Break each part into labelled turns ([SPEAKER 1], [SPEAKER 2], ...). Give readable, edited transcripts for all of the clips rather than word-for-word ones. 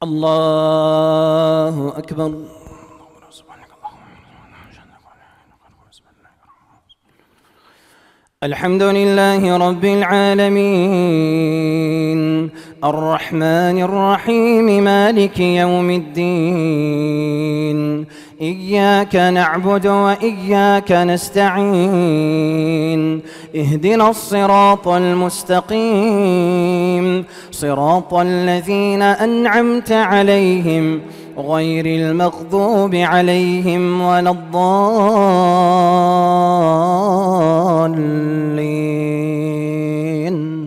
[SPEAKER 1] الله أكبر. الحمد لله رب العالمين الرحمن الرحيم مالك يوم الدين إياك نعبد وإياك نستعين اهدنا الصراط المستقيم صراط الذين أنعمت عليهم غير المغضوب عليهم ولا الضالين.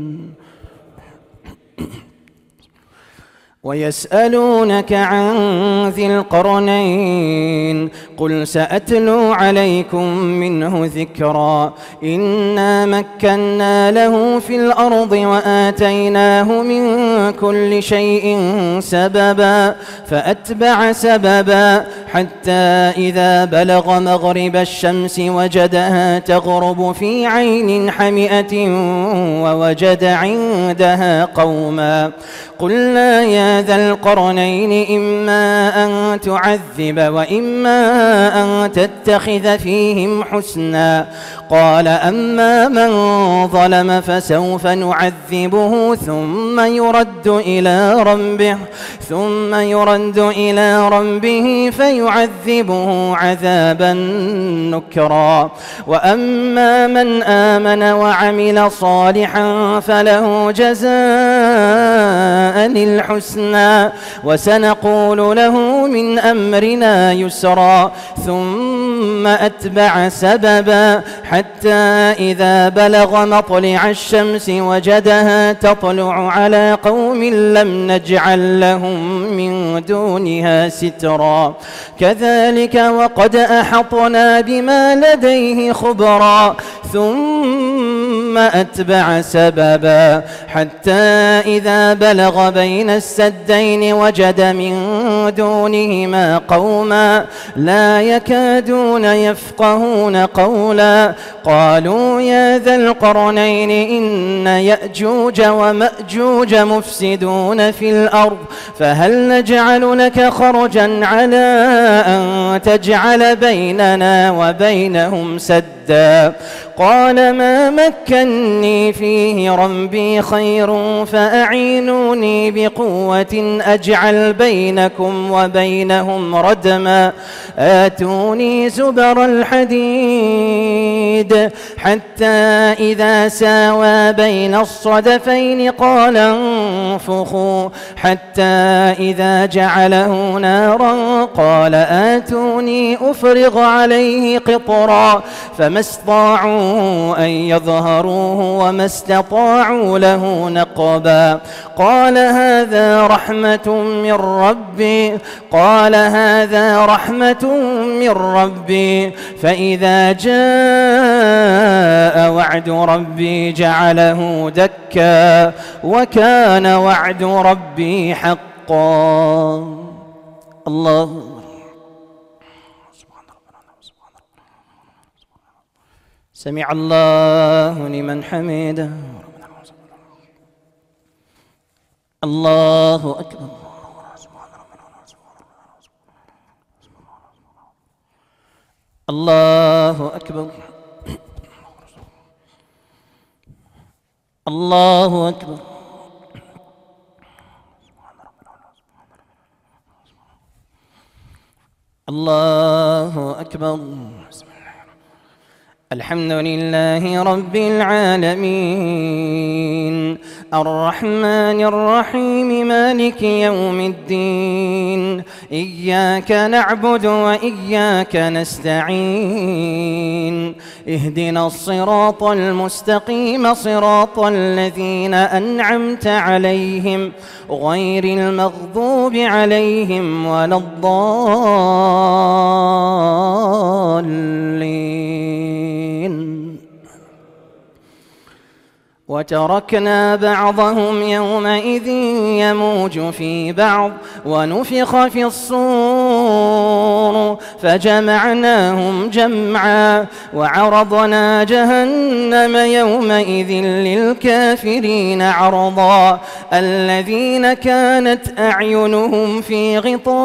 [SPEAKER 1] ويسألونك عن ذي القرنين قل سأتلو عليكم منه ذكرا إنا مكنا له في الأرض وآتيناه من كل شيء سببا فأتبع سببا حتى إذا بلغ مغرب الشمس وجدها تغرب في عين حمئة ووجد عندها قوما قلنا يا ذا القرنين إما أن تعذب وإما أن تتخذ فيهم حسنا قال أما من ظلم فسوف نعذبه ثم يرد إلى ربه فيعذبه عذابا نكرا وأما من آمن وعمل صالحا فله جزاء الحسنى وسنقول له من أمرنا يسرا ثم أتبع سببا حتى إذا بلغ مطلع الشمس وجدها تطلع على قوم لم نجعل لهم من دونها سترا كذلك وقد أحطنا بما لديه خبرا ثم أتبع سببا حتى إذا بلغ بين السدين وجد من دونهما قوما لا يكادون يفقهون قولا قالوا يا ذا القرنين إن يأجوج ومأجوج مفسدون في الأرض فهل نجعل لك خرجا على أن تجعل بيننا وبينهم سدا قال ما مكني فيه ربي خير فأعينوني بقوة أجعل بينكم وبينهم ردما آتوني زبر الحديد حتى إذا ساوى بين الصدفين قال انفخوا حتى إذا جعله نارا قال آتوني أفرغ عليه قطرا فما استطاعوا أن يظهروه وما استطاعوا له نقبا قال هذا رحمة من ربي فإذا جاء وعد ربي جعله دكا وكان وعد ربي حقا. الله سمع الله لمن حمده. الله أكبر. الله أكبر. الله أكبر. الله أكبر. الحمد لله رب العالمين الرحمن الرحيم مالك يوم الدين إياك نعبد وإياك نستعين اهدنا الصراط المستقيم صراط الذين أنعمت عليهم غير المغضوب عليهم ولا الضالين. وتركنا بعضهم يومئذ يموج في بعض ونفخ في الصور فجمعناهم جمعا وعرضنا جهنم يومئذ للكافرين عرضا الذين كانت أعينهم في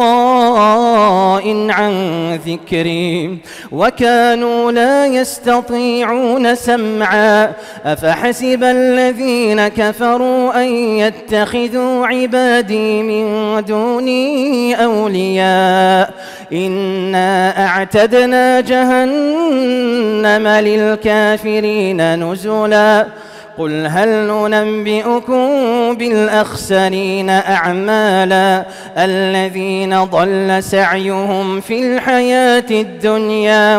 [SPEAKER 1] غطاء عن ذكري وكانوا لا يستطيعون سمعا أفحسب الذين كفروا أن يتخذوا عبادي من دوني أولياء إنا أعتدنا جهنم للكافرين نزلا قل هل ننبئكم بالأخسرين أعمالا الذين ضل سعيهم في الحياة الدنيا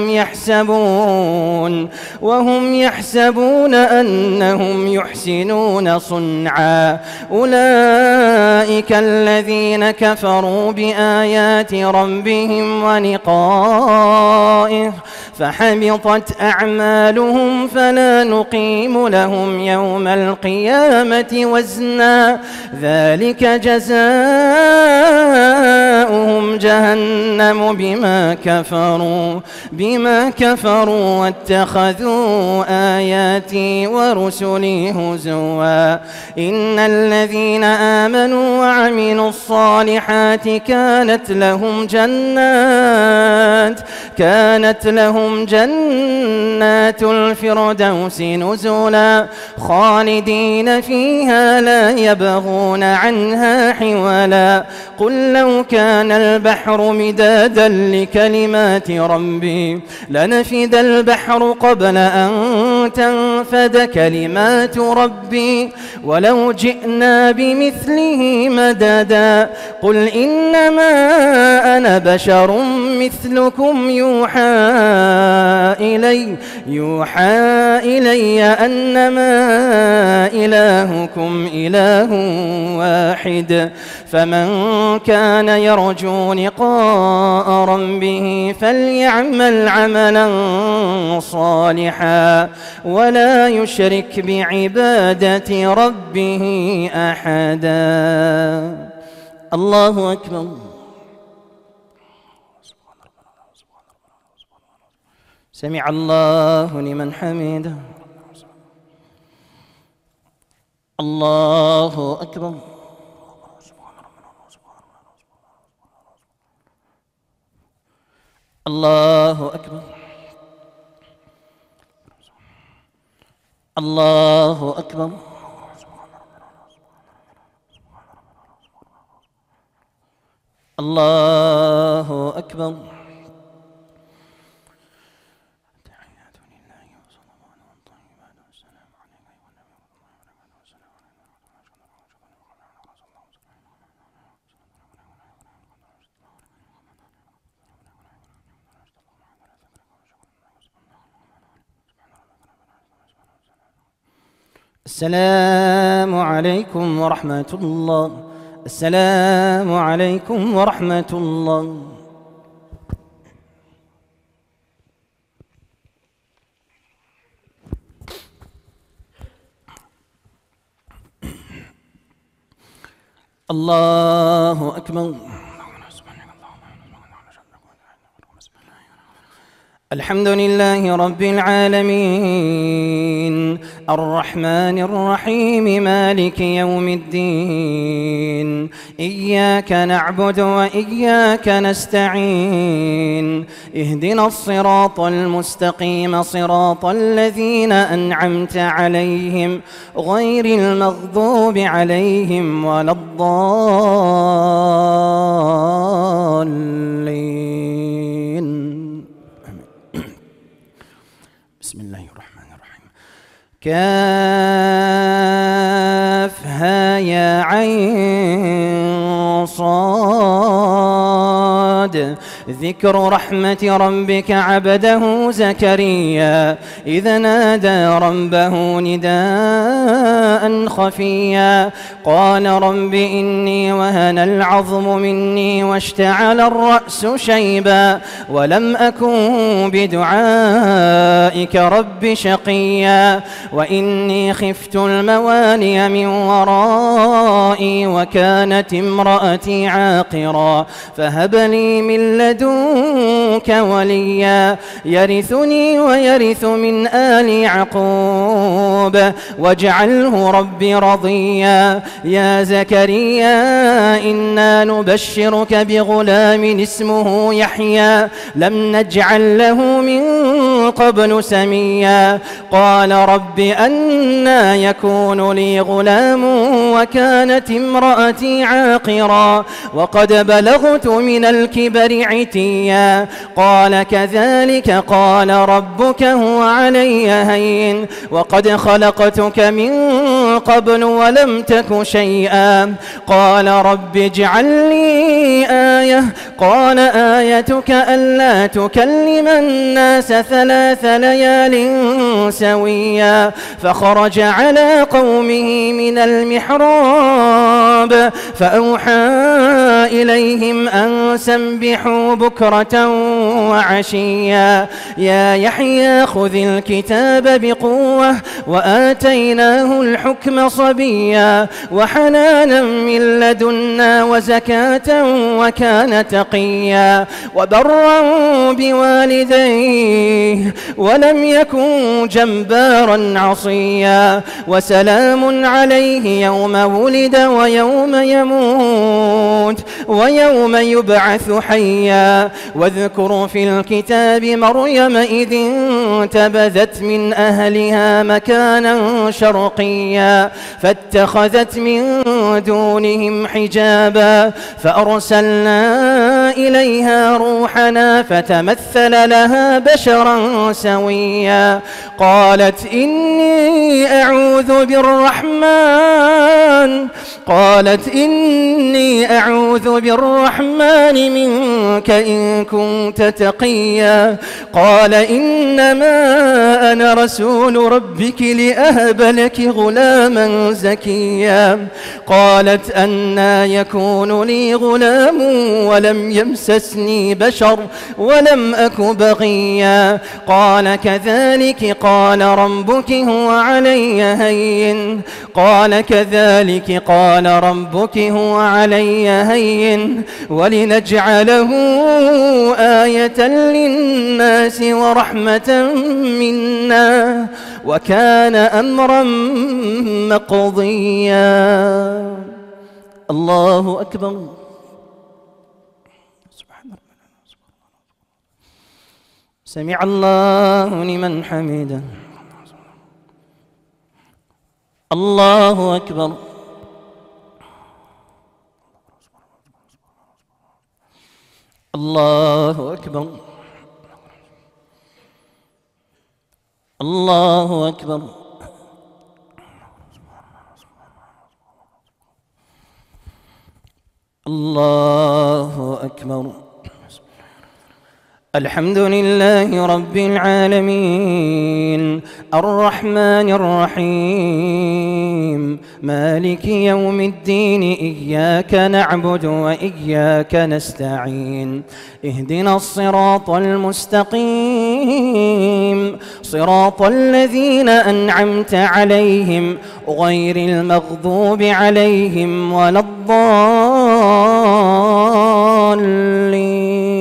[SPEAKER 1] وهم يحسبون أنهم يحسنون صنعا أولئك الذين كفروا بآيات ربهم ولقائه فحبطت أعمالهم فلا نقيم لهم يوم القيامة وزنا ذلك جزاؤهم جهنم بما كفروا واتخذوا آياتي ورسلي هزوا إن الذين آمنوا وعملوا الصالحات كانت لهم جنات الفردوس نزلا خالدين فيها لا يبغون عنها حولا قل لو كان البحر مدادا لكلمات ربي لنفد البحر قبل أن تنفد كلمات ربي ولو جئنا بمثله مددا قل إنما أنا بشر مثلكم يوحى إلي أنما إلهكم إله واحد فمن كان يرجو لقاء ربه فليعمل عملا صالحا ولا يشرك بعبادة ربه أحدا. الله أكبر. سمع الله لمن حمده. الله أكبر. الله أكبر. الله أكبر. الله أكبر. السلام عليكم ورحمة الله. السلام عليكم ورحمة الله. الله أكبر. الحمد لله رب العالمين الرحمن الرحيم مالك يوم الدين إياك نعبد وإياك نستعين اهدنا الصراط المستقيم صراط الذين أنعمت عليهم غير المغضوب عليهم ولا الضالين. بسم الله الرحمن الرحيم. كافها يا عين صاد ذكر رحمة ربك عبده زكريا إذ نادى ربه نداء خفيا قال رب إني وهن العظم مني واشتعل الرأس شيبا ولم أكن بدعائك رب شقيا وإني خفت الموالي من ورائي وكانت امرأتي عاقرا فهب لي من لدنك وليا يرثني ويرث من آل يعقوب واجعله ربي رضيا يا زكريا إنا نبشرك بغلام اسمه يحيى لم نجعل له من قبل سميا قال رب أنى يكون لي غلام وكانت امرأتي عاقرا وقد بلغت من الكبر عتيا قال كذلك قال ربك هو علي هين وقد خلقتك من قبل ولم تك شيئا قال رب اجعل لي آية قال آيتك ألا تكلم الناس 3 ليال سويا فخرج على قومه من المحراب فأوحى إليهم أن سبحوا بكرة وعشيا يا يحيى خذ الكتاب بقوة وآتيناه الحكم صبيا وحنانا من لدنا وزكاة وكان تقيا وبرا بوالديه ولم يكن جبارا عصيا وسلام عليه يوم ولد ويوم يموت ويوم يبعث حيا واذكر في الكتاب مريم إذ انتبذت من أهلها مكانا شرقيا فاتخذت من دونهم حجابا فأرسلنا إليها روحنا فتمثل لها بشرا سويا قالت إني أعوذ بالرحمن منك إن كنت تقيا قال إنما أنا رسول ربك لأهب لك غلاما زكيا قالت أنى يكون لي غلام ولم يمسسني بشر ولم أك بغيا قال كذلك قال ربك هو علي هين ولنجعله آية للناس ورحمة منا وكان أمرا مقضيا الله أكبر سمع الله لمن حمده الله أكبر الله أكبر الله أكبر الله أكبر الحمد لله رب العالمين الرحمن الرحيم مالك يوم الدين إياك نعبد وإياك نستعين اهدنا الصراط المستقيم صراط الذين أنعمت عليهم غير المغضوب عليهم ولا الضالين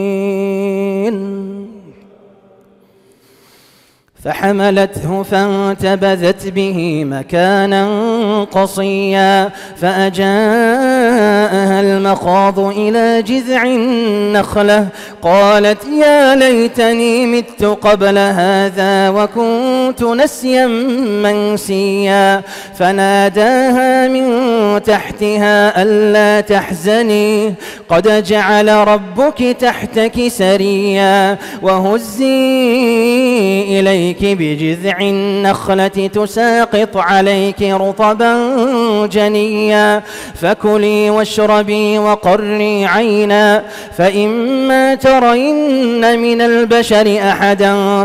[SPEAKER 1] فحملته فانتبذت به مكانا قصيا فأجاءها المخاض إلى جذع النخلة قالت يا ليتني مت قبل هذا وكنت نسيا منسيا فناداها من تحتها ألا تحزني قد جعل ربك تحتك سريا وهزي إليك بجذع النخلة تساقط عليك رطبا جنيا فكلي فاشربي وقري عينا فإما ترين من البشر أحدا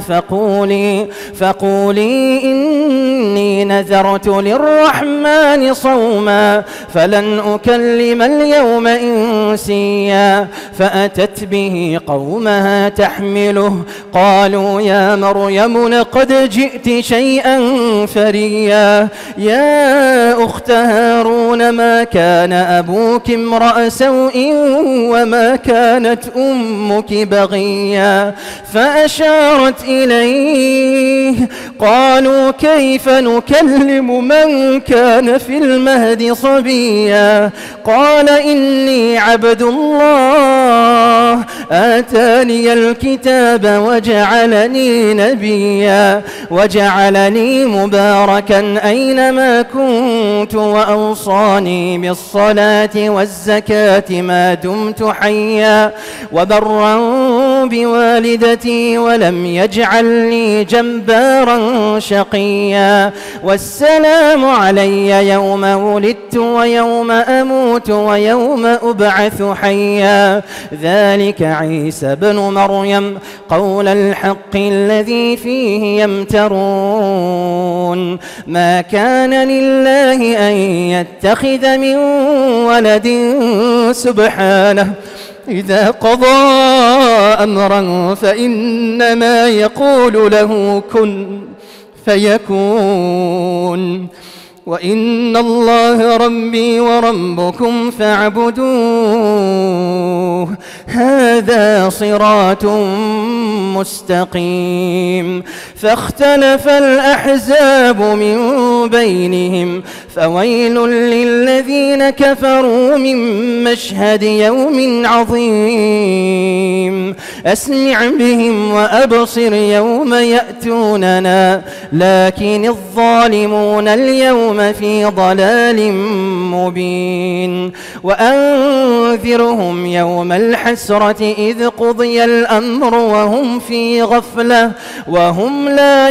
[SPEAKER 1] فقولي إني نذرت للرحمن صوما فلن أكلم اليوم إنسيا فأتت به قومها تحمله قالوا يا مريم لقد جئت شيئا فريا يا أخت هارون ما كان أبوك امرأ سوء وما كانت أمك بغيا فأشارت إليه قالوا كيف نكلم من كان في المهد صبيا قال إني عبد الله آتاني الكتاب وجعلني نبيا وجعلني مباركا أينما كنت وأوصاني بالصلاة والزكاة ما دمت حيا وبرا بوالدتي ولم يجعلني جبارا شقيا والسلام علي يوم ولدت ويوم أموت ويوم أبعث حيا ذلك عيسى بن مريم قول الحق الذي فيه يمترون ما كان لله أن يتخذ من ولد سبحانه إذا قضى أمرا فإنما يقول له كن فيكون وإن الله ربي وربكم فاعبدوه هذا صراط مستقيم فاختلف الأحزاب من بينهم فويل للذين كفروا من مشهد يوم عظيم أسمع بهم وأبصر يوم يأتوننا لكن الظالمون اليوم في ضلال مبين وأنذرهم يوم الحسرة إذ قضي الأمر وهم في غفلة وهم لا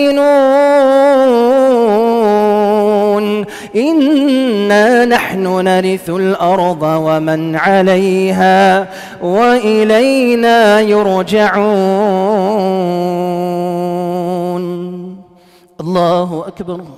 [SPEAKER 1] يؤمنون إنا نحن نرث الأرض ومن عليها وإلينا يرجعون الله أكبر.